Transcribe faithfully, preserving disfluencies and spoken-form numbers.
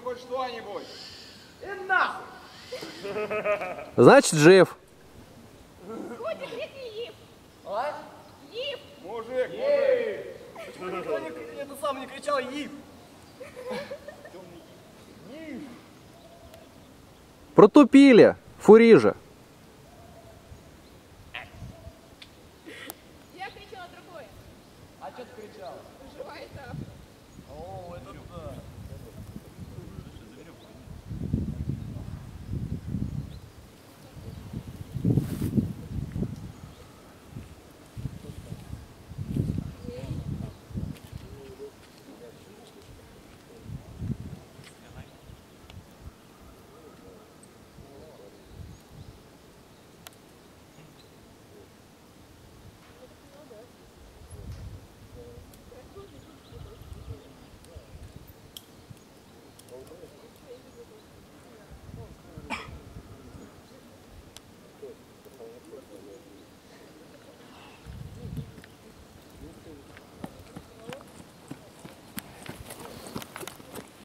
хоть что-нибудь. И нахуй. Значит, жив. Котик, крикни Ив. А? Ив. Мужик, мужик. Почему никто не, это сам не кричал Ив? Протупили. Фурижа.